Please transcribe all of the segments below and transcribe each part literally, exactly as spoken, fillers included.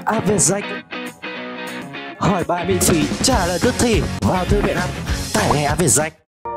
app Vietjet. Hỏi bài miễn phí, trả lời tức thì. Vào thư viện app, tải ngay app Vietjet.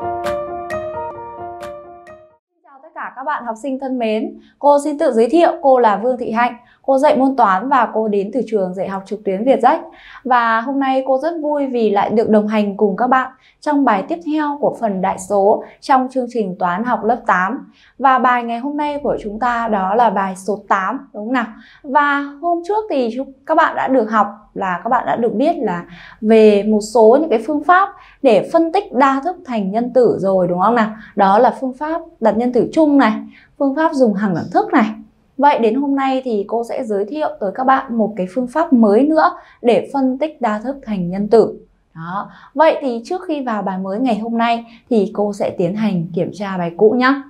Xin chào tất cả các bạn học sinh thân mến. Cô xin tự giới thiệu, cô là Vương Thị Hạnh. Cô dạy môn toán và cô đến từ trường dạy học trực tuyến Vietjet. Và hôm nay cô rất vui vì lại được đồng hành cùng các bạn trong bài tiếp theo của phần đại số trong chương trình toán học lớp tám. Và bài ngày hôm nay của chúng ta đó là bài số tám, đúng không nào? Và hôm trước thì các bạn đã được học là các bạn đã được biết là về một số những cái phương pháp để phân tích đa thức thành nhân tử rồi, đúng không nào? Đó là phương pháp đặt nhân tử chung này, phương pháp dùng hằng đẳng thức này. Vậy đến hôm nay thì cô sẽ giới thiệu tới các bạn một cái phương pháp mới nữa để phân tích đa thức thành nhân tử. Đó. Vậy thì trước khi vào bài mới ngày hôm nay thì cô sẽ tiến hành kiểm tra bài cũ nhé.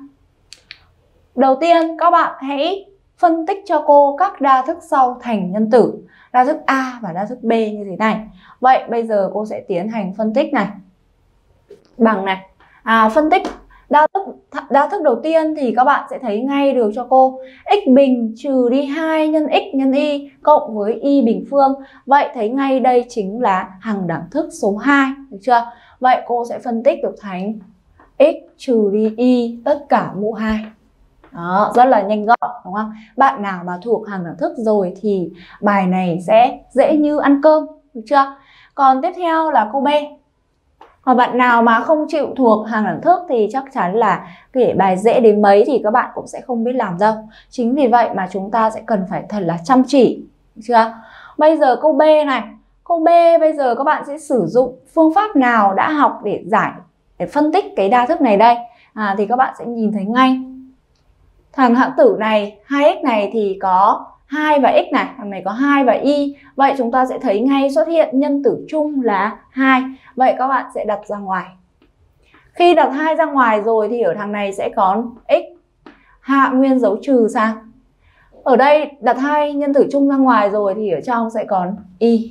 Đầu tiên các bạn hãy phân tích cho cô các đa thức sau thành nhân tử. Đa thức A và đa thức B như thế này. Vậy bây giờ cô sẽ tiến hành phân tích này. Bằng này. À, phân tích đa thức, đa thức đầu tiên thì các bạn sẽ thấy ngay được cho cô x bình trừ đi hai nhân x nhân y cộng với y bình phương. Vậy thấy ngay đây chính là hằng đẳng thức số hai, được chưa? Vậy cô sẽ phân tích được thành x trừ đi y tất cả mũ hai. Đó, rất là nhanh gọn, đúng không? Bạn nào mà thuộc hằng đẳng thức rồi thì bài này sẽ dễ như ăn cơm, được chưa? Còn tiếp theo là câu B. Còn bạn nào mà không chịu thuộc hằng đẳng thức thì chắc chắn là kể bài dễ đến mấy thì các bạn cũng sẽ không biết làm đâu. Chính vì vậy mà chúng ta sẽ cần phải thật là chăm chỉ, được chưa? Bây giờ câu B này. Câu B bây giờ các bạn sẽ sử dụng phương pháp nào đã học để giải, để phân tích cái đa thức này đây? À, thì các bạn sẽ nhìn thấy ngay. Thằng hạng tử này, hai x này thì có hai và x này, thằng này có hai và y. Vậy chúng ta sẽ thấy ngay xuất hiện nhân tử chung là hai. Vậy các bạn sẽ đặt ra ngoài. Khi đặt hai ra ngoài rồi thì ở thằng này sẽ có x, hạ nguyên dấu trừ sang. Ở đây đặt hai nhân tử chung ra ngoài rồi thì ở trong sẽ còn y.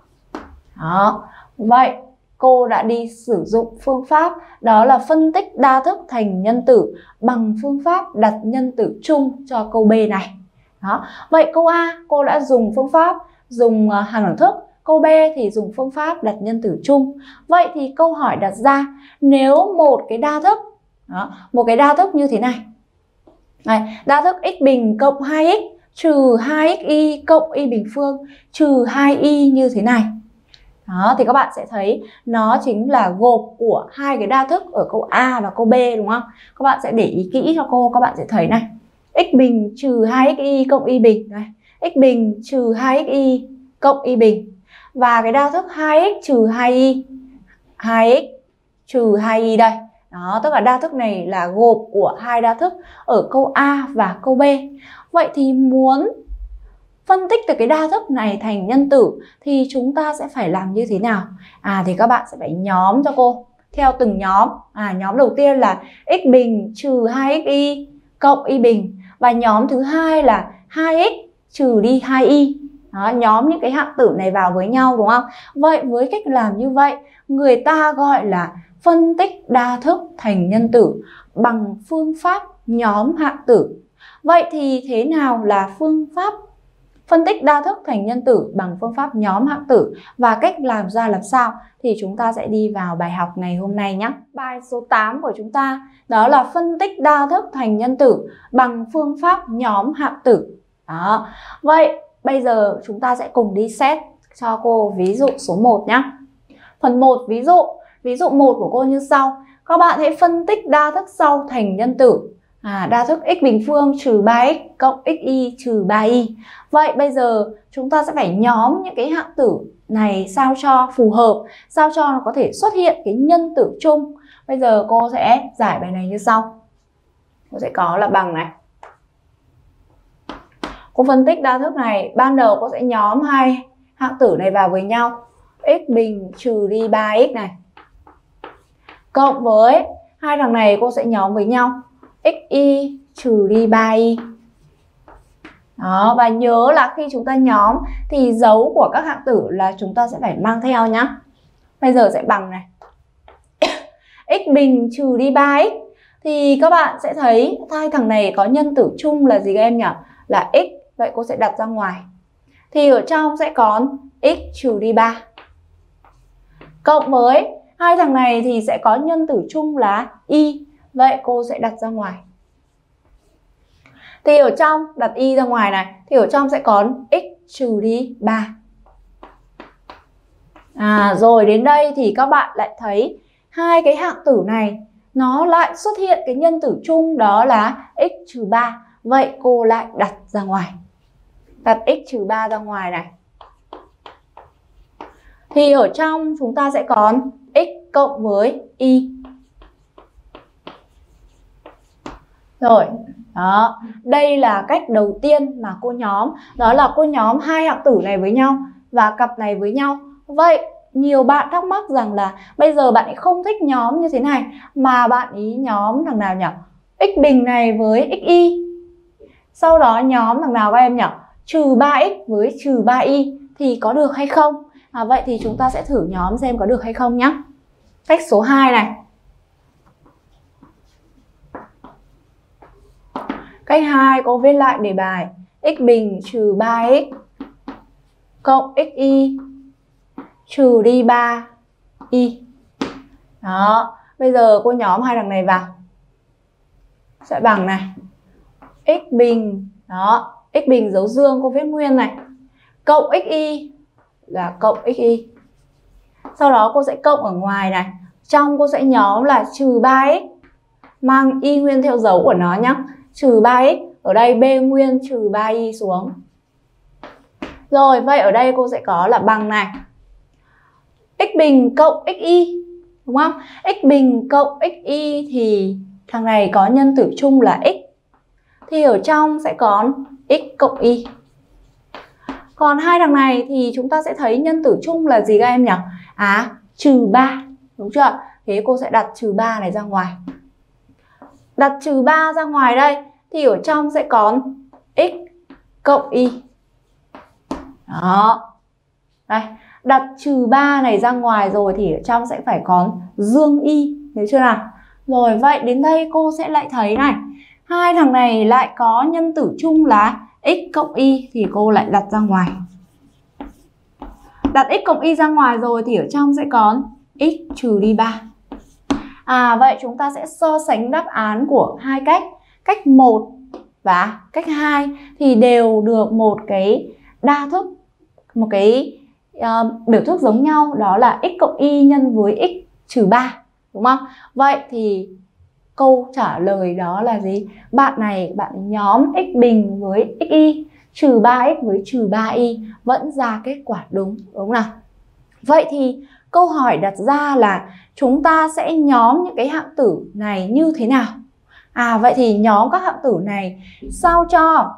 Đó. Vậy cô đã đi sử dụng phương pháp đó là phân tích đa thức thành nhân tử bằng phương pháp đặt nhân tử chung cho câu B này. Đó. Vậy câu A cô đã dùng phương pháp dùng hằng đẳng thức, câu B thì dùng phương pháp đặt nhân tử chung. Vậy thì câu hỏi đặt ra, nếu một cái đa thức, đó, một cái đa thức như thế này, này, đa thức x bình cộng hai x trừ hai x y cộng y bình phương trừ hai y như thế này. Đó, thì các bạn sẽ thấy nó chính là gộp của hai cái đa thức ở câu A và câu B, đúng không? Các bạn sẽ để ý kỹ cho cô, các bạn sẽ thấy này. X bình trừ hai x y cộng y bình này. X bình trừ hai x y cộng y bình. Và cái đa thức hai x trừ hai y, hai x trừ hai y đây. Đó, tức là đa thức này là gộp của hai đa thức ở câu A và câu B. Vậy thì muốn phân tích từ cái đa thức này thành nhân tử thì chúng ta sẽ phải làm như thế nào? À thì các bạn sẽ phải nhóm cho cô theo từng nhóm. À nhóm đầu tiên là x bình trừ hai x y cộng y bình. Và nhóm thứ hai là hai x trừ đi hai y. Đó, nhóm những cái hạng tử này vào với nhau, đúng không? Vậy với cách làm như vậy, người ta gọi là phân tích đa thức thành nhân tử bằng phương pháp nhóm hạng tử. Vậy thì thế nào là phương pháp phân tích đa thức thành nhân tử bằng phương pháp nhóm hạng tử và cách làm ra làm sao thì chúng ta sẽ đi vào bài học ngày hôm nay nhé. Bài số tám của chúng ta đó là phân tích đa thức thành nhân tử bằng phương pháp nhóm hạng tử. Đó. Vậy bây giờ chúng ta sẽ cùng đi xét cho cô ví dụ số một nhé. Phần một ví dụ, ví dụ một của cô như sau. Các bạn hãy phân tích đa thức sau thành nhân tử. À, đa thức x bình phương trừ ba x cộng xy trừ ba y. Vậy bây giờ chúng ta sẽ phải nhóm những cái hạng tử này sao cho phù hợp, sao cho nó có thể xuất hiện cái nhân tử chung. Bây giờ cô sẽ giải bài này như sau. Cô sẽ có là bằng này. Cô phân tích đa thức này, ban đầu cô sẽ nhóm hai hạng tử này vào với nhau. X bình trừ đi ba x này. Cộng với hai thằng này cô sẽ nhóm với nhau. Xy trừ đi ba y. Đó, và nhớ là khi chúng ta nhóm thì dấu của các hạng tử là chúng ta sẽ phải mang theo nhá. Bây giờ sẽ bằng này. X bình trừ đi ba x thì các bạn sẽ thấy hai thằng này có nhân tử chung là gì các em nhỉ? Là x. Vậy cô sẽ đặt ra ngoài. thì ở trong sẽ còn x trừ đi ba. Cộng với hai thằng này thì sẽ có nhân tử chung là y. Vậy cô sẽ đặt ra ngoài. Thì ở trong đặt y ra ngoài này thì ở trong sẽ còn x trừ đi ba. À rồi đến đây thì các bạn lại thấy hai cái hạng tử này nó lại xuất hiện cái nhân tử chung đó là x trừ ba. Vậy cô lại đặt ra ngoài. Đặt x trừ ba ra ngoài này. Thì ở trong chúng ta sẽ còn x cộng với y. Rồi, đó, đây là cách đầu tiên mà cô nhóm. Đó là cô nhóm hai hạng tử này với nhau và cặp này với nhau. Vậy nhiều bạn thắc mắc rằng là bây giờ bạn ấy không thích nhóm như thế này mà bạn ý nhóm thằng nào nhỉ? X bình này với xy. Sau đó nhóm thằng nào các em nhỉ? Trừ ba x với trừ ba y thì có được hay không? À, vậy thì chúng ta sẽ thử nhóm xem có được hay không nhé. Cách số hai này. Cách hai cô viết lại đề bài x bình trừ ba x cộng xy trừ đi ba y. Đó, bây giờ cô nhóm hai thằng này vào. Sẽ bằng này. X bình, đó, x bình dấu dương cô viết nguyên này. Cộng xy là cộng xy. Sau đó cô sẽ cộng ở ngoài này. Trong cô sẽ nhóm là trừ ba x. Mang y nguyên theo dấu của nó nhé. Trừ ba x. Ở đây b nguyên trừ ba y xuống. Rồi, vậy ở đây cô sẽ có là bằng này. X bình cộng xy. Đúng không? X bình cộng xy thì thằng này có nhân tử chung là x. Thì ở trong sẽ còn x cộng y. Còn hai thằng này thì chúng ta sẽ thấy nhân tử chung là gì các em nhỉ? À, trừ ba. Đúng chưa? Thế cô sẽ đặt trừ ba này ra ngoài. Đặt trừ ba ra ngoài đây thì ở trong sẽ còn x cộng y. Đó. Đây, đặt trừ ba này ra ngoài rồi thì ở trong sẽ phải có dương y. Thấy chưa nào? Rồi, vậy đến đây cô sẽ lại thấy này. Hai thằng này lại có nhân tử chung là x cộng y thì cô lại đặt ra ngoài. Đặt x cộng y ra ngoài rồi thì ở trong sẽ còn x trừ đi ba. À vậy chúng ta sẽ so sánh đáp án của hai cách. Cách một và cách hai thì đều được một cái đa thức, một cái uh, biểu thức giống nhau, đó là x cộng y nhân với x trừ ba. Đúng không? Vậy thì câu trả lời đó là gì? Bạn này, bạn nhóm x bình với xy trừ ba x với trừ ba y vẫn ra kết quả đúng, đúng không nào? Vậy thì câu hỏi đặt ra là chúng ta sẽ nhóm những cái hạng tử này như thế nào? À vậy thì nhóm các hạng tử này sao cho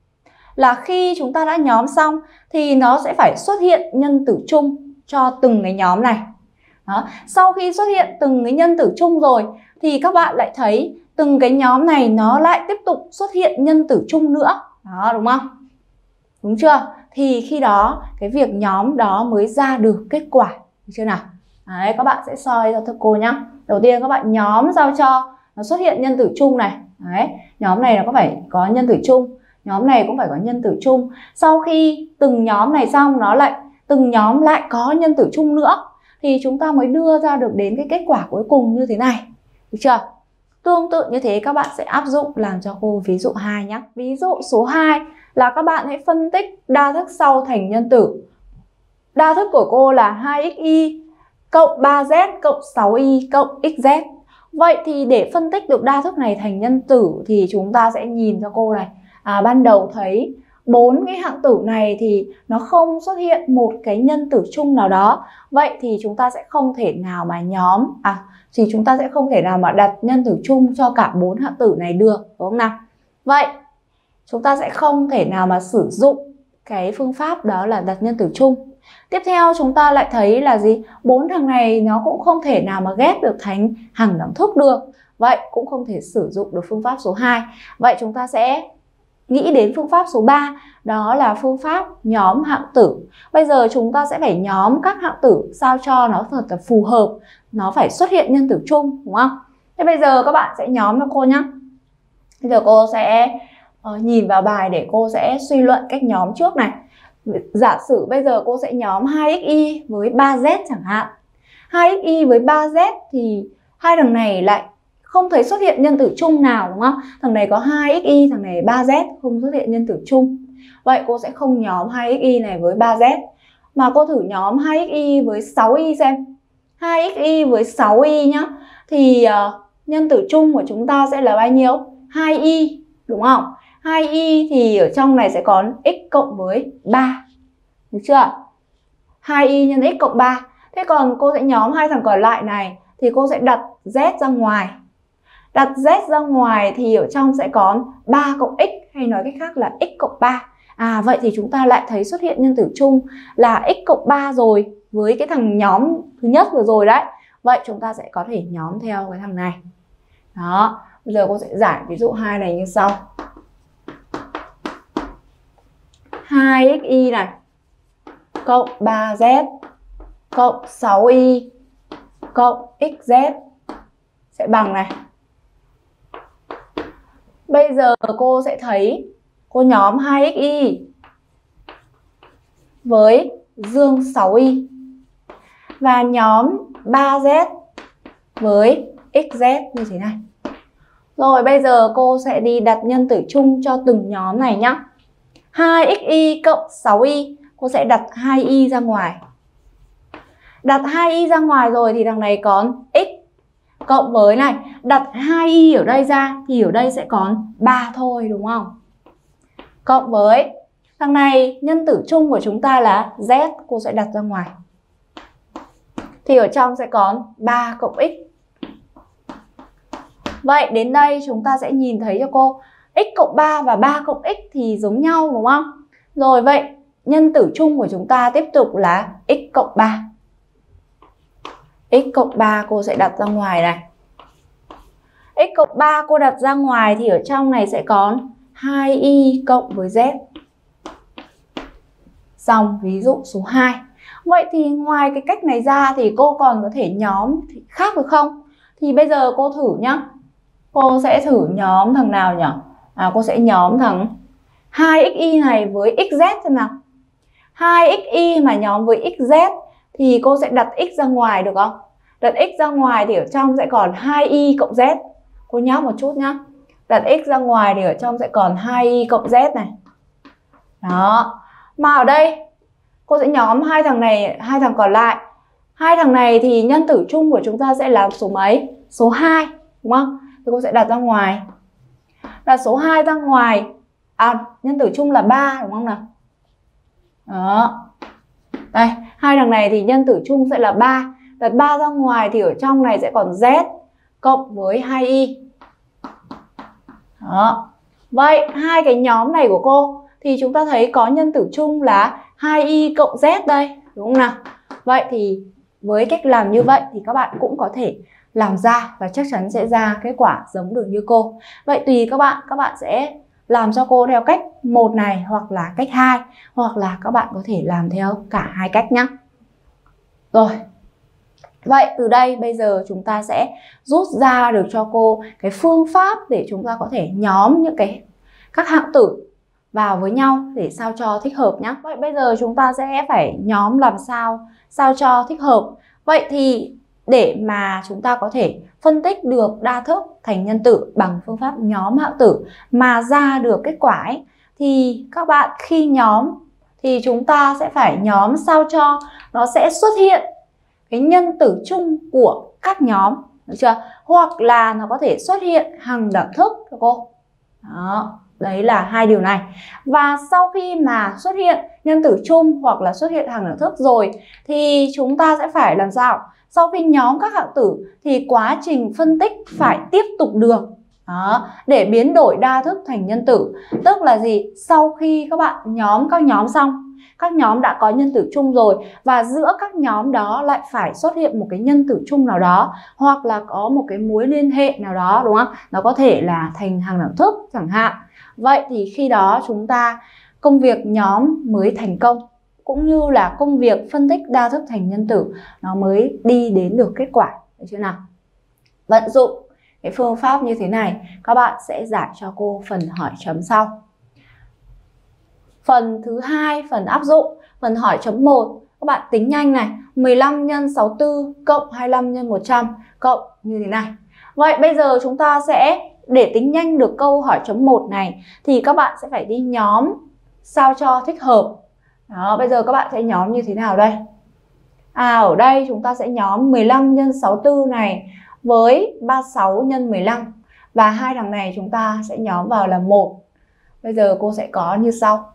là khi chúng ta đã nhóm xong thì nó sẽ phải xuất hiện nhân tử chung cho từng cái nhóm này. Đó. Sau khi xuất hiện từng cái nhân tử chung rồi thì các bạn lại thấy từng cái nhóm này nó lại tiếp tục xuất hiện nhân tử chung nữa. Đó, đúng không? Đúng chưa? Thì khi đó cái việc nhóm đó mới ra được kết quả. Được chưa nào? Đấy, các bạn sẽ soi cho cô nhé. Đầu tiên các bạn nhóm sao cho nó xuất hiện nhân tử chung này. Đấy, nhóm này nó có phải có nhân tử chung, nhóm này cũng phải có nhân tử chung. Sau khi từng nhóm này xong nó lại từng nhóm lại có nhân tử chung nữa thì chúng ta mới đưa ra được đến cái kết quả cuối cùng như thế này. Được chưa? Tương tự như thế các bạn sẽ áp dụng làm cho cô ví dụ hai nhé. Ví dụ số hai là các bạn hãy phân tích đa thức sau thành nhân tử. Đa thức của cô là hai xy cộng ba z cộng sáu y cộng xz. Vậy thì để phân tích được đa thức này thành nhân tử thì chúng ta sẽ nhìn cho cô này. À, ban đầu thấy bốn cái hạng tử này thì nó không xuất hiện một cái nhân tử chung nào đó. Vậy thì chúng ta sẽ không thể nào mà nhóm à thì chúng ta sẽ không thể nào mà đặt nhân tử chung cho cả bốn hạng tử này được, đúng không nào? Vậy chúng ta sẽ không thể nào mà sử dụng cái phương pháp đó là đặt nhân tử chung. Tiếp theo chúng ta lại thấy là gì? Bốn thằng này nó cũng không thể nào mà ghép được thành hằng đẳng thức được. Vậy cũng không thể sử dụng được phương pháp số hai. Vậy chúng ta sẽ nghĩ đến phương pháp số ba, đó là phương pháp nhóm hạng tử. Bây giờ chúng ta sẽ phải nhóm các hạng tử sao cho nó thật là phù hợp, nó phải xuất hiện nhân tử chung, đúng không? Thế bây giờ các bạn sẽ nhóm cho cô nhé. Bây giờ cô sẽ uh, nhìn vào bài để cô sẽ suy luận cách nhóm trước này. Giả sử bây giờ cô sẽ nhóm hai x y với ba z chẳng hạn. hai x y với ba z thì hai thằng này lại không thấy xuất hiện nhân tử chung nào, đúng không? Thằng này có hai x y, thằng này ba z, không xuất hiện nhân tử chung. Vậy cô sẽ không nhóm hai x y này với ba z, mà cô thử nhóm hai x y với sáu y xem. hai x y với sáu y nhá. Thì uh, nhân tử chung của chúng ta sẽ là bao nhiêu? hai y, đúng không? hai y thì ở trong này sẽ có x cộng với ba. Được chưa? hai y nhân x cộng ba. Thế còn cô sẽ nhóm hai thằng còn lại này thì cô sẽ đặt z ra ngoài. Đặt z ra ngoài thì ở trong sẽ có ba cộng x, hay nói cách khác là x cộng ba. À vậy thì chúng ta lại thấy xuất hiện nhân tử chung là x cộng ba rồi, với cái thằng nhóm thứ nhất vừa rồi đấy. Vậy chúng ta sẽ có thể nhóm theo cái thằng này. Đó, bây giờ cô sẽ giải ví dụ hai này như sau. hai x y này cộng ba z cộng sáu y cộng xz sẽ bằng này. Bây giờ cô sẽ thấy cô nhóm hai x y với dương sáu y và nhóm ba z với xz như thế này. Rồi bây giờ cô sẽ đi đặt nhân tử chung cho từng nhóm này nhá. hai x y cộng sáu y, cô sẽ đặt hai y ra ngoài. Đặt hai y ra ngoài rồi thì thằng này còn x cộng với này, đặt hai y ở đây ra thì ở đây sẽ còn ba thôi, đúng không? Cộng với thằng này nhân tử chung của chúng ta là z, cô sẽ đặt ra ngoài. Thì ở trong sẽ còn ba cộng x. Vậy đến đây chúng ta sẽ nhìn thấy cho cô x cộng ba và ba cộng x thì giống nhau, đúng không? Rồi vậy nhân tử chung của chúng ta tiếp tục là x cộng ba. X cộng ba cô sẽ đặt ra ngoài này. X cộng ba cô đặt ra ngoài thì ở trong này sẽ còn hai y cộng với z. Xong ví dụ số hai. Vậy thì ngoài cái cách này ra thì cô còn có thể nhóm khác được không? Thì bây giờ cô thử nhá. Cô sẽ thử nhóm thằng nào nhỉ? À, cô sẽ nhóm thằng hai x y này với xz xem nào. hai x y mà nhóm với xz thì cô sẽ đặt x ra ngoài được không? Đặt x ra ngoài thì ở trong sẽ còn hai y cộng z. Cô nhớ một chút nhá. Đặt x ra ngoài thì ở trong sẽ còn hai y cộng z này. Đó. Mà ở đây cô sẽ nhóm hai thằng này, hai thằng còn lại. Hai thằng này thì nhân tử chung của chúng ta sẽ là số mấy? Số hai, đúng không? Thì cô sẽ đặt ra ngoài. Đặt số hai ra ngoài. À, nhân tử chung là ba, đúng không nào? Đó. Đây, hai thằng này thì nhân tử chung sẽ là ba. Đặt ba ra ngoài thì ở trong này sẽ còn z cộng với hai y. Đó. Vậy hai cái nhóm này của cô thì chúng ta thấy có nhân tử chung là hai y cộng z đây, đúng không nào? Vậy thì với cách làm như vậy thì các bạn cũng có thể làm ra và chắc chắn sẽ ra kết quả giống được như cô. Vậy tùy các bạn, các bạn sẽ làm cho cô theo cách một này hoặc là cách hai, hoặc là các bạn có thể làm theo cả hai cách nhé. Rồi. Vậy từ đây bây giờ chúng ta sẽ rút ra được cho cô cái phương pháp để chúng ta có thể nhóm những cái các hạng tử vào với nhau để sao cho thích hợp nhé. Vậy bây giờ chúng ta sẽ phải nhóm làm sao sao cho thích hợp. Vậy thì để mà chúng ta có thể phân tích được đa thức thành nhân tử bằng phương pháp nhóm hạng tử mà ra được kết quả ấy, thì các bạn khi nhóm thì chúng ta sẽ phải nhóm sao cho nó sẽ xuất hiện cái nhân tử chung của các nhóm, được chưa? Hoặc là nó có thể xuất hiện hằng đẳng thức cho cô. Đó, đấy là hai điều này. Và sau khi mà xuất hiện nhân tử chung hoặc là xuất hiện hằng đẳng thức rồi thì chúng ta sẽ phải làm sao? Sau khi nhóm các hạng tử thì quá trình phân tích phải tiếp tục được. Đó, để biến đổi đa thức thành nhân tử. Tức là gì? Sau khi các bạn nhóm các nhóm xong, các nhóm đã có nhân tử chung rồi và giữa các nhóm đó lại phải xuất hiện một cái nhân tử chung nào đó, hoặc là có một cái mối liên hệ nào đó, đúng không? Nó có thể là thành hằng đẳng thức chẳng hạn. Vậy thì khi đó chúng ta công việc nhóm mới thành công, cũng như là công việc phân tích đa thức thành nhân tử nó mới đi đến được kết quả, được chưa nào? Vận dụng cái phương pháp như thế này, các bạn sẽ giải cho cô phần hỏi chấm sau. Phần thứ hai, phần áp dụng, phần hỏi chấm một. Các bạn tính nhanh này, mười lăm nhân sáu mươi tư cộng hai mươi lăm nhân một trăm cộng như thế này. Vậy bây giờ chúng ta sẽ để tính nhanh được câu hỏi chấm một này thì các bạn sẽ phải đi nhóm sao cho thích hợp. Đó, bây giờ các bạn sẽ nhóm như thế nào đây? À, ở đây chúng ta sẽ nhóm mười lăm nhân sáu mươi tư này với ba mươi sáu nhân mười lăm. Và hai thằng này chúng ta sẽ nhóm vào là một. Bây giờ cô sẽ có như sau.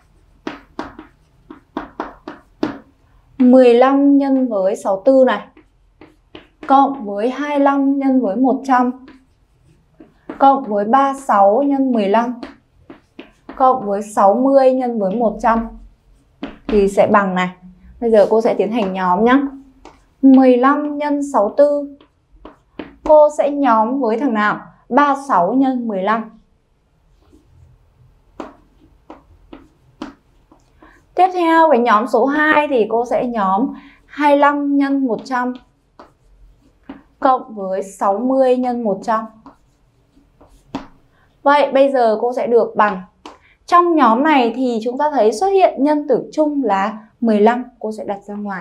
mười lăm nhân với sáu mươi tư này cộng với hai mươi lăm nhân với một trăm cộng với ba mươi sáu nhân mười lăm cộng với sáu mươi nhân với một trăm thì sẽ bằng này. Bây giờ cô sẽ tiến hành nhóm nhé. mười lăm nhân sáu mươi tư cô sẽ nhóm với thằng nào? ba mươi sáu nhân mười lăm. Tiếp theo cái nhóm số hai thì cô sẽ nhóm hai mươi lăm nhân một trăm cộng với sáu mươi nhân một trăm. Vậy bây giờ cô sẽ được bằng. Trong nhóm này thì chúng ta thấy xuất hiện nhân tử chung là mười lăm, cô sẽ đặt ra ngoài.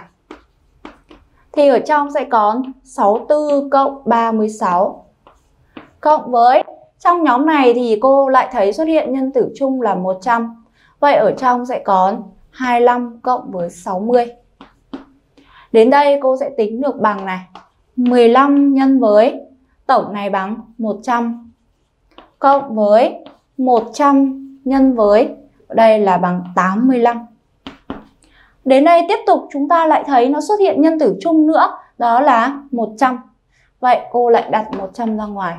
Thì ở trong sẽ có sáu mươi tư cộng ba mươi sáu. Cộng với, trong nhóm này thì cô lại thấy xuất hiện nhân tử chung là một trăm. Vậy ở trong sẽ có hai mươi lăm cộng với sáu mươi. Đến đây cô sẽ tính được bằng này. mười lăm nhân với tổng này bằng một trăm cộng với một trăm nhân với đây là bằng tám mươi lăm. Đến đây tiếp tục chúng ta lại thấy nó xuất hiện nhân tử chung nữa, đó là một trăm. Vậy cô lại đặt một trăm ra ngoài.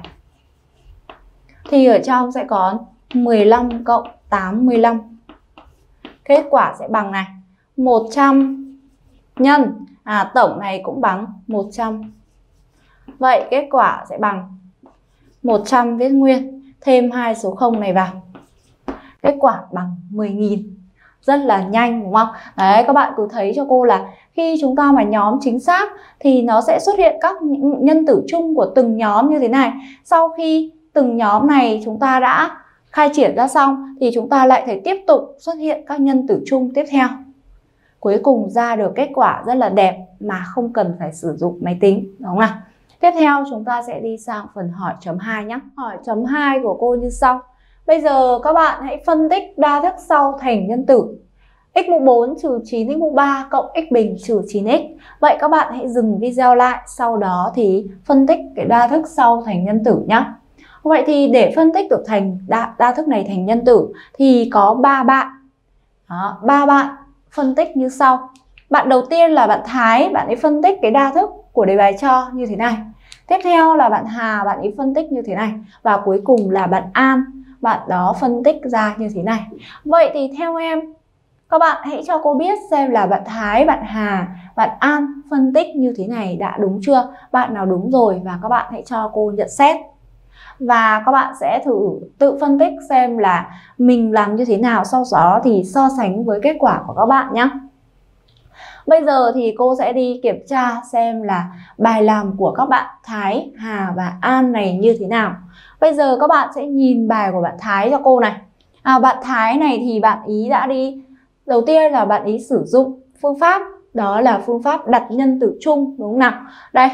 Thì ở trong sẽ có mười lăm cộng tám mươi lăm. Kết quả sẽ bằng này, một trăm nhân, à tổng này cũng bằng một trăm. Vậy kết quả sẽ bằng một trăm viết nguyên, thêm hai số không này vào. Kết quả bằng mười nghìn. Rất là nhanh đúng không? Đấy, các bạn cứ thấy cho cô là khi chúng ta mà nhóm chính xác thì nó sẽ xuất hiện các nhân tử chung của từng nhóm như thế này. Sau khi từng nhóm này chúng ta đã khai triển ra xong thì chúng ta lại thấy tiếp tục xuất hiện các nhân tử chung tiếp theo. Cuối cùng ra được kết quả rất là đẹp mà không cần phải sử dụng máy tính, đúng không nào? Tiếp theo chúng ta sẽ đi sang phần hỏi chấm hai nhé. Hỏi chấm hai của cô như sau. Bây giờ các bạn hãy phân tích đa thức sau thành nhân tử. X mũ bốn trừ chín x mũ ba cộng x bình trừ chín x. Vậy các bạn hãy dừng video lại, sau đó thì phân tích cái đa thức sau thành nhân tử nhé. Vậy thì để phân tích được thành đa, đa thức này thành nhân tử thì có ba bạn. Đó, ba bạn phân tích như sau. Bạn đầu tiên là bạn Thái, bạn ấy phân tích cái đa thức của đề bài cho như thế này. Tiếp theo là bạn Hà, bạn ấy phân tích như thế này. Và cuối cùng là bạn An, bạn đó phân tích ra như thế này. Vậy thì theo em, các bạn hãy cho cô biết xem là bạn Thái, bạn Hà, bạn An phân tích như thế này đã đúng chưa? Bạn nào đúng rồi và các bạn hãy cho cô nhận xét. Và các bạn sẽ thử tự phân tích xem là mình làm như thế nào, sau đó thì so sánh với kết quả của các bạn nhé. Bây giờ thì cô sẽ đi kiểm tra xem là bài làm của các bạn Thái, Hà và An này như thế nào. Bây giờ các bạn sẽ nhìn bài của bạn Thái cho cô này. À, bạn Thái này thì bạn ý đã đi, đầu tiên là bạn ý sử dụng phương pháp, đó là phương pháp đặt nhân tử chung, đúng không nào? Đây,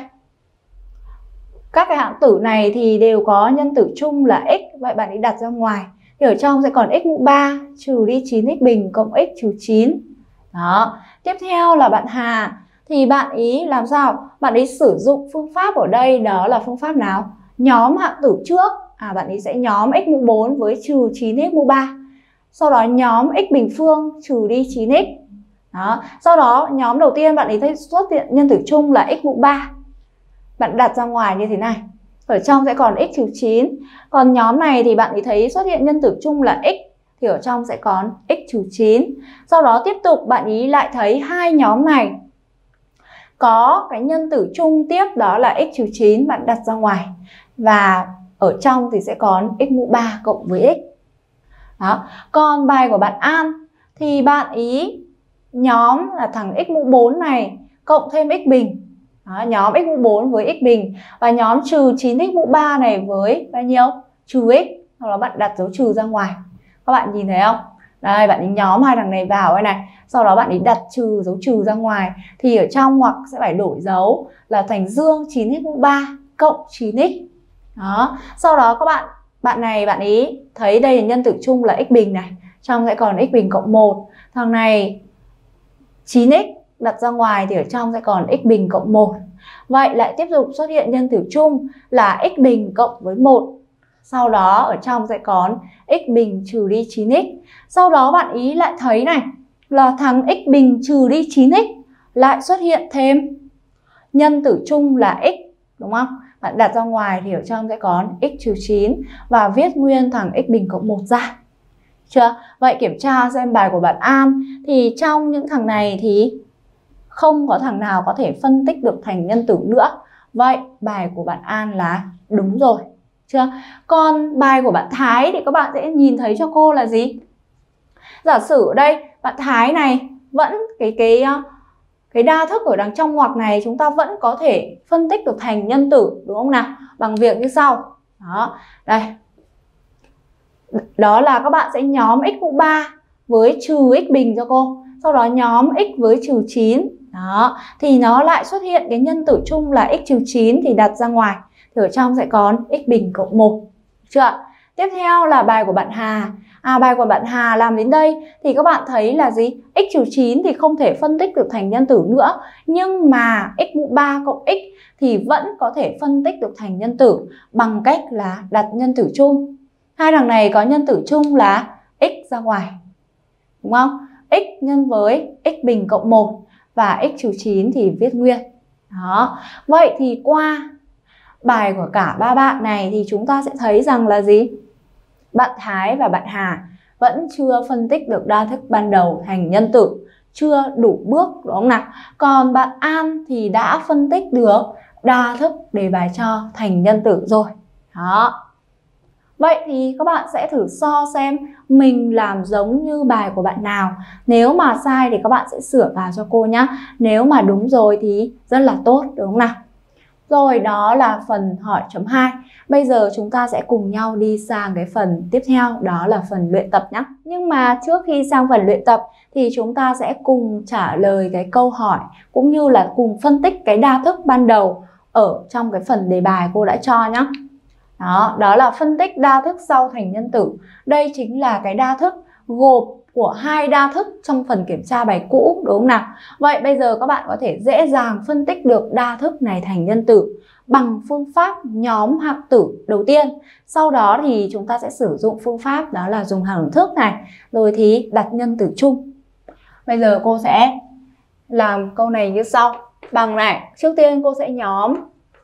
các cái hạng tử này thì đều có nhân tử chung là x, vậy bạn ấy đặt ra ngoài. Thì ở trong sẽ còn x mũ ba trừ đi chín x bình cộng x trừ chín. Đó. Tiếp theo là bạn Hà, thì bạn ý làm sao? Bạn ấy sử dụng phương pháp ở đây, đó là phương pháp nào? Nhóm hạng tử trước. À, bạn ấy sẽ nhóm x mũ bốn với trừ chín x mũ ba. Sau đó nhóm x bình phương trừ đi chín x. Đó. Sau đó nhóm đầu tiên bạn ấy thấy xuất hiện nhân tử chung là x mũ ba. Bạn đặt ra ngoài như thế này. Ở trong sẽ còn x trừ chín. Còn nhóm này thì bạn ấy thấy xuất hiện nhân tử chung là x, thì ở trong sẽ còn x trừ chín. Sau đó tiếp tục bạn ý lại thấy hai nhóm này có cái nhân tử chung tiếp, đó là x trừ chín, bạn đặt ra ngoài. Và ở trong thì sẽ còn x mũ ba cộng với x. Đó. Còn bài của bạn An thì bạn ý nhóm là thằng x mũ bốn này cộng thêm x bình. Đó, nhóm x mũ bốn với x bình. Và nhóm trừ chín x mũ ba này với bao nhiêu? Trừ x. Hoặc là bạn đặt dấu trừ ra ngoài. Các bạn nhìn thấy không? Đây, bạn ấy nhóm hai thằng này vào đây này. Sau đó bạn ấy đặt trừ dấu trừ ra ngoài. Thì ở trong ngoặc sẽ phải đổi dấu là thành dương chín x mũ ba cộng chín x. Đó. Sau đó các bạn, bạn này bạn ấy thấy đây là nhân tử chung là x bình này. Trong sẽ còn x bình cộng một. Thằng này chín x đặt ra ngoài thì ở trong sẽ còn x bình cộng một. Vậy lại tiếp tục xuất hiện nhân tử chung là x bình cộng với một. Sau đó ở trong sẽ còn x bình trừ đi chín x. Sau đó bạn ý lại thấy này là thằng x bình trừ đi chín x lại xuất hiện thêm nhân tử chung là x, đúng không? Bạn đặt ra ngoài thì ở trong sẽ còn x trừ chín và viết nguyên thằng x bình cộng một ra. Chưa? Vậy kiểm tra xem bài của bạn An thì trong những thằng này thì không có thằng nào có thể phân tích được thành nhân tử nữa. Vậy bài của bạn An là đúng rồi. Chưa? Còn bài của bạn Thái thì các bạn sẽ nhìn thấy cho cô là gì? Giả sử ở đây bạn Thái này vẫn cái cái cái đa thức ở đằng trong ngoặc này chúng ta vẫn có thể phân tích được thành nhân tử, đúng không nào? Bằng việc như sau. Đó, đây. Đó là các bạn sẽ nhóm x mũ ba với trừ x bình cho cô. Sau đó nhóm x với trừ chín. Đó, thì nó lại xuất hiện cái nhân tử chung là x trừ chín thì đặt ra ngoài. Thì ở trong sẽ còn x bình cộng một. Chưa? Tiếp theo là bài của bạn Hà. À, bài của bạn Hà làm đến đây thì các bạn thấy là gì? X trừ chín thì không thể phân tích được thành nhân tử nữa. Nhưng mà x mũ ba cộng x thì vẫn có thể phân tích được thành nhân tử bằng cách là đặt nhân tử chung. Hai thằng này có nhân tử chung là x ra ngoài, đúng không? X nhân với x bình cộng một và x trừ chín thì viết nguyên. Đó. Vậy thì qua bài của cả ba bạn này thì chúng ta sẽ thấy rằng là gì? Bạn Thái và bạn Hà vẫn chưa phân tích được đa thức ban đầu thành nhân tử, chưa đủ bước, đúng không nào? Còn bạn An thì đã phân tích được đa thức đề bài cho thành nhân tử rồi. Đó. Vậy thì các bạn sẽ thử so xem mình làm giống như bài của bạn nào. Nếu mà sai thì các bạn sẽ sửa vào cho cô nhé. Nếu mà đúng rồi thì rất là tốt, đúng không nào? Rồi, đó là phần hỏi chấm hai. Bây giờ chúng ta sẽ cùng nhau đi sang cái phần tiếp theo, đó là phần luyện tập nhé. Nhưng mà trước khi sang phần luyện tập thì chúng ta sẽ cùng trả lời cái câu hỏi cũng như là cùng phân tích cái đa thức ban đầu ở trong cái phần đề bài cô đã cho nhé. Đó, đó là phân tích đa thức sau thành nhân tử. Đây chính là cái đa thức gộp của hai đa thức trong phần kiểm tra bài cũ, đúng không nào? Vậy bây giờ các bạn có thể dễ dàng phân tích được đa thức này thành nhân tử bằng phương pháp nhóm hạng tử đầu tiên. Sau đó thì chúng ta sẽ sử dụng phương pháp đó là dùng hằng thức này, rồi thì đặt nhân tử chung. Bây giờ cô sẽ làm câu này như sau. Bằng này, trước tiên cô sẽ nhóm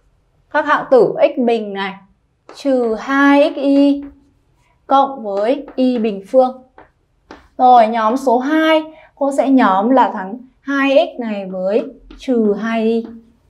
các hạng tử x bình này trừ hai x y cộng với y bình phương. Rồi nhóm số hai cô sẽ nhóm là thằng hai x này với trừ hai y.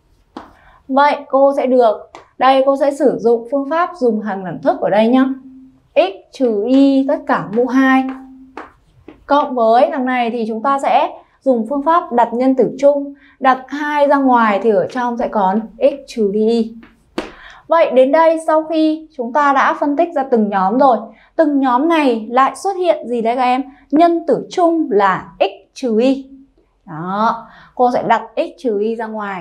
Vậy cô sẽ được, đây cô sẽ sử dụng phương pháp dùng hằng đẳng thức ở đây nhá. X trừ y tất cả mũ hai. Cộng với thằng này thì chúng ta sẽ dùng phương pháp đặt nhân tử chung. Đặt hai ra ngoài thì ở trong sẽ còn x trừ đi y. Vậy đến đây sau khi chúng ta đã phân tích ra từng nhóm rồi, từng nhóm này lại xuất hiện gì đấy các em? Nhân tử chung là x trừ y. Đó, cô sẽ đặt x trừ y ra ngoài.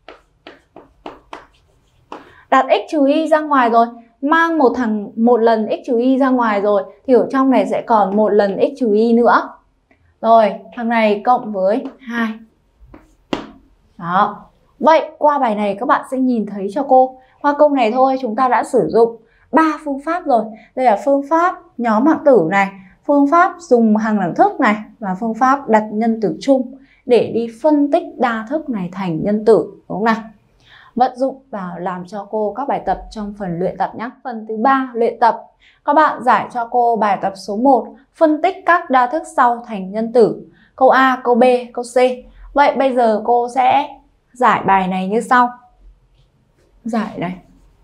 Đặt x trừ y ra ngoài rồi, mang một thằng một lần x trừ y ra ngoài rồi thì ở trong này sẽ còn một lần x trừ y nữa. Rồi, thằng này cộng với hai. Đó. Vậy qua bài này các bạn sẽ nhìn thấy cho cô, qua câu này thôi chúng ta đã sử dụng ba phương pháp rồi. Đây là phương pháp nhóm hạng tử này, phương pháp dùng hằng đẳng thức này và phương pháp đặt nhân tử chung để đi phân tích đa thức này thành nhân tử, đúng không nào? Vận dụng và làm cho cô các bài tập trong phần luyện tập nhé. Phần thứ ba, luyện tập. Các bạn giải cho cô bài tập số một, phân tích các đa thức sau thành nhân tử. Câu A, câu B, câu C. Vậy bây giờ cô sẽ giải bài này như sau. Giải này.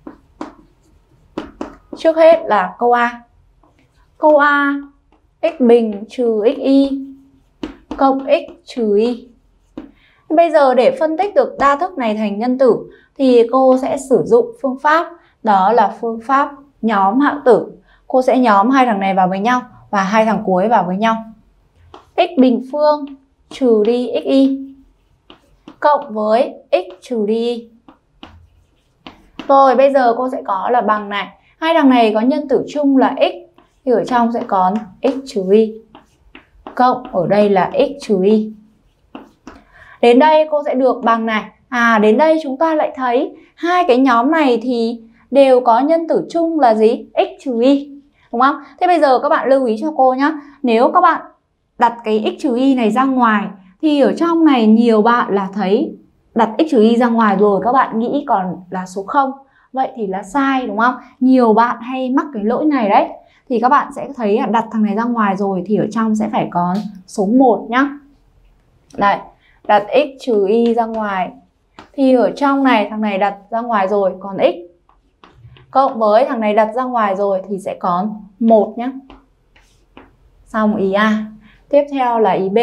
Trước hết là câu A. Câu A, x bình trừ xy cộng x trừ y. Bây giờ để phân tích được đa thức này thành nhân tử thì cô sẽ sử dụng phương pháp, đó là phương pháp nhóm hạng tử. Cô sẽ nhóm hai thằng này vào với nhau. và hai thằng cuối vào với nhau. X bình phương trừ đi xy cộng với x trừ đi y. Rồi bây giờ cô sẽ có là bằng này. Hai thằng này có nhân tử chung là x thì ở trong sẽ có x trừ y cộng ở đây là x trừ y. Đến đây cô sẽ được bằng này. À đến đây chúng ta lại thấy hai cái nhóm này thì đều có nhân tử chung là gì? X trừ y. Đúng không? Thế bây giờ các bạn lưu ý cho cô nhé. Nếu các bạn đặt cái x trừ y này ra ngoài thì ở trong này nhiều bạn là thấy đặt x trừ y ra ngoài rồi các bạn nghĩ còn là số không. Vậy thì là sai đúng không? Nhiều bạn hay mắc cái lỗi này đấy. Thì các bạn sẽ thấy là đặt thằng này ra ngoài rồi thì ở trong sẽ phải có số một nhá. Đây, đặt x trừ y ra ngoài thì ở trong này thằng này đặt ra ngoài rồi còn x cộng với thằng này đặt ra ngoài rồi thì sẽ có một nhá. Xong ý A. Tiếp theo là ý B.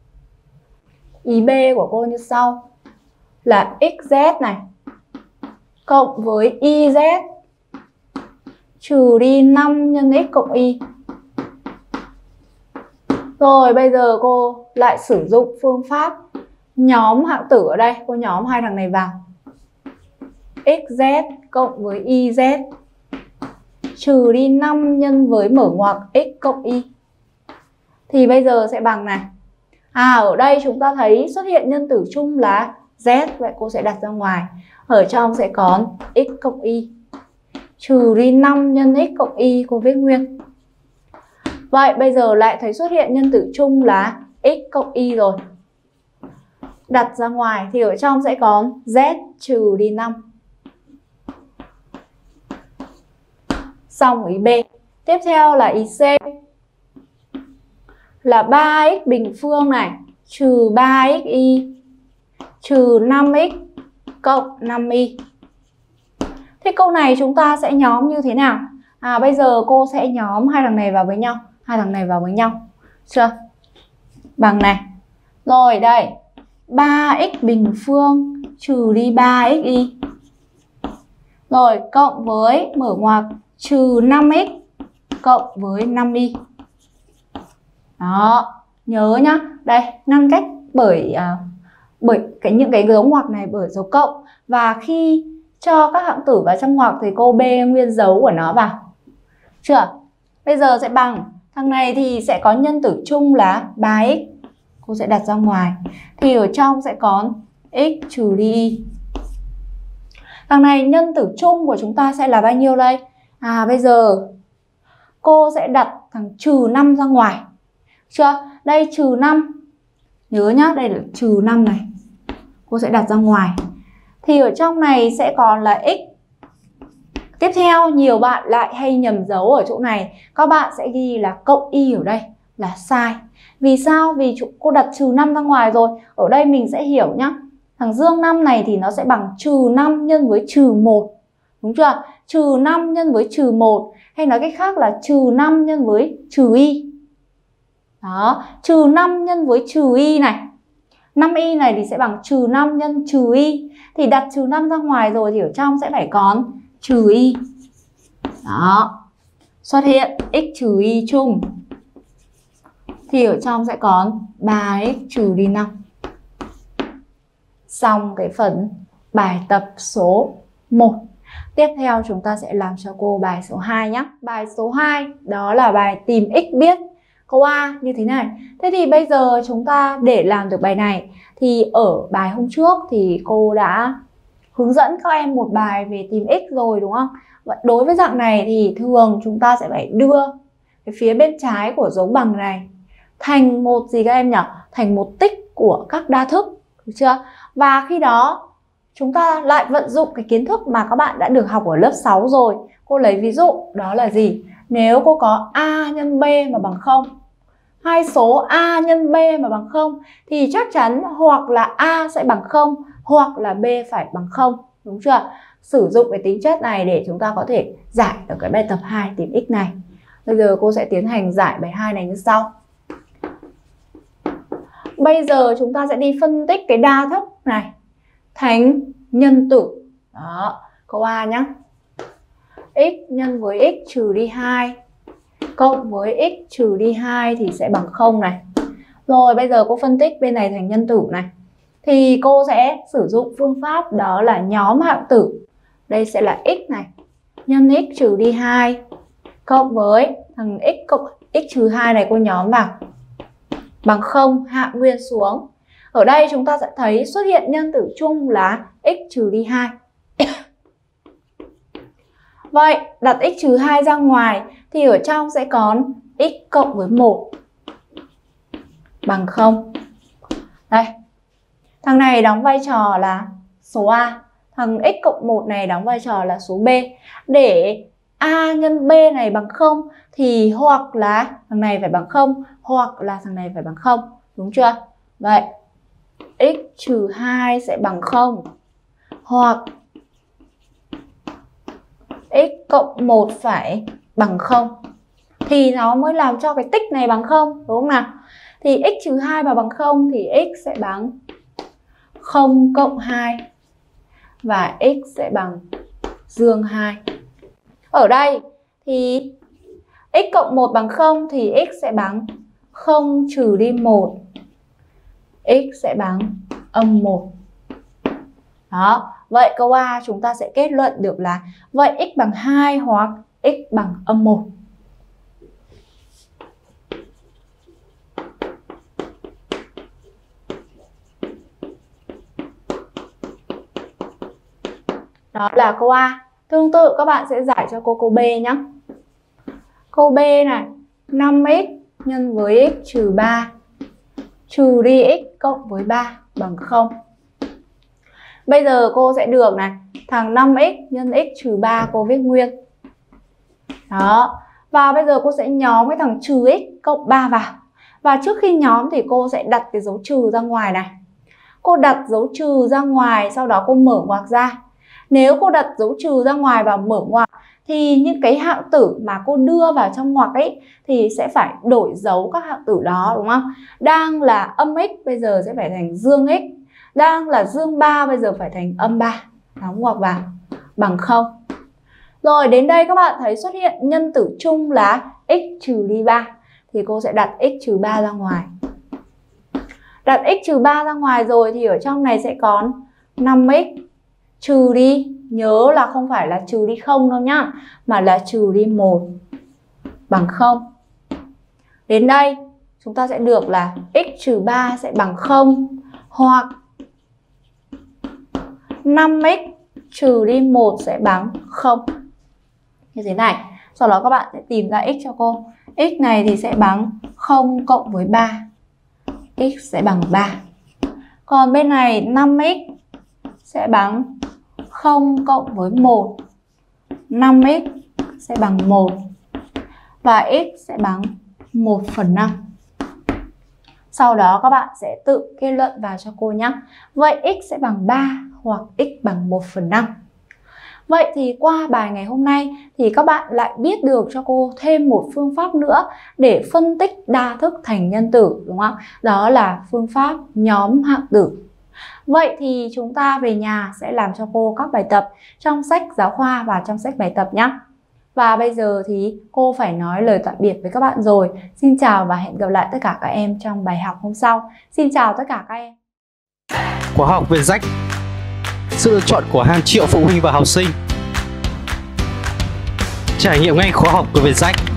Ý B của cô như sau là xz này cộng với iz trừ đi năm nhân x cộng y. Rồi bây giờ cô lại sử dụng phương pháp nhóm hạng tử ở đây. Cô nhóm hai thằng này vào. Xz cộng với iz trừ đi năm nhân với mở ngoặc x cộng y. Thì bây giờ sẽ bằng này. À ở đây chúng ta thấy xuất hiện nhân tử chung là z. Vậy cô sẽ đặt ra ngoài. Ở trong sẽ có x cộng y trừ đi năm nhân x cộng y, cô viết nguyên. Vậy bây giờ lại thấy xuất hiện nhân tử chung là x cộng y rồi. Đặt ra ngoài thì ở trong sẽ có z trừ đi năm. Xong ý B. Tiếp theo là ý C. Là ba x bình phương này trừ ba x y trừ năm x cộng năm y. Thế câu này chúng ta sẽ nhóm như thế nào? À bây giờ cô sẽ nhóm hai thằng này vào với nhau. Hai thằng này vào với nhau. Chưa? Bằng này. Rồi đây. ba x bình phương trừ đi ba x y. Rồi cộng với mở ngoặc trừ năm x cộng với năm y. Đó. Nhớ nhá. Đây. Ngăn cách bởi à, bởi cái những cái dấu ngoặc này bởi dấu cộng. Và khi cho các hạng tử vào trong ngoặc thì cô bê nguyên dấu của nó vào. Chưa? Bây giờ sẽ bằng. Thằng này thì sẽ có nhân tử chung là ba x. Cô sẽ đặt ra ngoài. Thì ở trong sẽ có x trừ đi y. Thằng này nhân tử chung của chúng ta sẽ là bao nhiêu đây? À bây giờ cô sẽ đặt thằng trừ năm ra ngoài. Chưa? Đây trừ năm. Nhớ nhá, đây là trừ năm này. Cô sẽ đặt ra ngoài. Thì ở trong này sẽ còn là x. Tiếp theo nhiều bạn lại hay nhầm dấu ở chỗ này. Các bạn sẽ ghi là cộng y ở đây là sai. Vì sao? Vì cô đặt trừ năm ra ngoài rồi. Ở đây mình sẽ hiểu nhá. Thằng dương năm này thì nó sẽ bằng trừ năm nhân với trừ một. Đúng chưa? Trừ năm nhân với trừ một. Hay nói cách khác là trừ năm nhân với trừ y. Đó. Trừ năm nhân với trừ y này. năm y này thì sẽ bằng trừ năm nhân trừ y. Thì đặt trừ năm ra ngoài rồi thì ở trong sẽ phải còn trừ y. Đó. Xuất hiện x trừ y chung. Thì ở trong sẽ còn ba x trừ đi năm. Xong cái phần bài tập số một. Tiếp theo chúng ta sẽ làm cho cô bài số hai nhé. Bài số hai đó là bài tìm x biết. Câu A như thế này. Thế thì bây giờ chúng ta để làm được bài này thì ở bài hôm trước thì cô đã hướng dẫn các em một bài về tìm x rồi đúng không? Vậy đối với dạng này thì thường chúng ta sẽ phải đưa cái phía bên trái của dấu bằng này thành một gì các em nhỉ? Thành một tích của các đa thức, được chưa? Và khi đó chúng ta lại vận dụng cái kiến thức mà các bạn đã được học ở lớp sáu rồi. Cô lấy ví dụ đó là gì? Nếu cô có A nhân B mà bằng không, hai số A nhân B mà bằng không thì chắc chắn hoặc là A sẽ bằng không hoặc là B phải bằng không, đúng chưa? Sử dụng cái tính chất này để chúng ta có thể giải được cái bài tập hai tìm x này. Bây giờ cô sẽ tiến hành giải bài hai này như sau. Bây giờ chúng ta sẽ đi phân tích cái đa thức này thành nhân tử. Đó, câu A nhé. X nhân với x trừ đi hai cộng với x trừ đi hai thì sẽ bằng không này. Rồi bây giờ cô phân tích bên này thành nhân tử này. Thì cô sẽ sử dụng phương pháp đó là nhóm hạng tử. Đây sẽ là x này, nhân x trừ đi hai cộng với thằng x cộng x trừ hai này cô nhóm vào bằng không, hạ nguyên xuống. Ở đây chúng ta sẽ thấy xuất hiện nhân tử chung là x trừ đi hai. Vậy đặt x trừ hai ra ngoài thì ở trong sẽ còn x cộng với một bằng không. Đây, thằng này đóng vai trò là số A, thằng x cộng một này đóng vai trò là số B. Để A nhân B này bằng không thì hoặc là thằng này phải bằng không, hoặc là thằng này phải bằng không, đúng chưa? Vậy x trừ hai sẽ bằng không, hoặc x cộng một phải bằng không thì nó mới làm cho cái tích này bằng không, đúng không nào? Thì x trừ hai mà bằng không thì x sẽ bằng không cộng hai và x sẽ bằng dương hai. Ở đây thì x cộng một bằng không thì x sẽ bằng không trừ đi một, x sẽ bằng âm một. Đó, vậy câu A chúng ta sẽ kết luận được là vậy x bằng hai hoặc x bằng âm một. Đó là câu A. Tương tự các bạn sẽ giải cho cô câu B nhé. Câu B này, năm x nhân với x trừ ba trừ đi x cộng với ba bằng không. Bây giờ cô sẽ được này, thằng năm x nhân x trừ ba cô viết nguyên. Đó, và bây giờ cô sẽ nhóm cái thằng trừ x cộng ba vào. Và trước khi nhóm thì cô sẽ đặt cái dấu trừ ra ngoài này. Cô đặt dấu trừ ra ngoài, sau đó cô mở ngoặc ra. Nếu cô đặt dấu trừ ra ngoài và mở ngoặc thì những cái hạng tử mà cô đưa vào trong ngoặc ấy thì sẽ phải đổi dấu các hạng tử đó, đúng không? Đang là âm x bây giờ sẽ phải thành dương x, đang là dương ba bây giờ phải thành âm ba. Đóng ngoặc vào bằng không. Rồi đến đây các bạn thấy xuất hiện nhân tử chung là x trừ đi ba thì cô sẽ đặt x trừ ba ra ngoài. Đặt x trừ ba ra ngoài rồi thì ở trong này sẽ còn năm x trừ đi, nhớ là không phải là trừ đi không đâu nhá, mà là trừ đi một bằng không. Đến đây chúng ta sẽ được là x trừ ba sẽ bằng không, hoặc năm x trừ đi một sẽ bằng không. Như thế này. Sau đó các bạn sẽ tìm ra x cho cô. X này thì sẽ bằng không cộng với ba. X sẽ bằng ba. Còn bên này năm x sẽ bằng không cộng với một. năm x sẽ bằng một. Và x sẽ bằng một phần năm. Sau đó các bạn sẽ tự kết luận vào cho cô nhé. Vậy x sẽ bằng ba hoặc x bằng một phần năm. Vậy thì qua bài ngày hôm nay thì các bạn lại biết được cho cô thêm một phương pháp nữa để phân tích đa thức thành nhân tử, đúng không? Đó là phương pháp nhóm hạng tử. Vậy thì chúng ta về nhà sẽ làm cho cô các bài tập trong sách giáo khoa và trong sách bài tập nhé. Và bây giờ thì cô phải nói lời tạm biệt với các bạn rồi. Xin chào và hẹn gặp lại tất cả các em trong bài học hôm sau. Xin chào tất cả các em. Khóa học Vietjet, sự lựa chọn của hàng triệu phụ huynh và học sinh. Trải nghiệm ngay khóa học của Vietjet.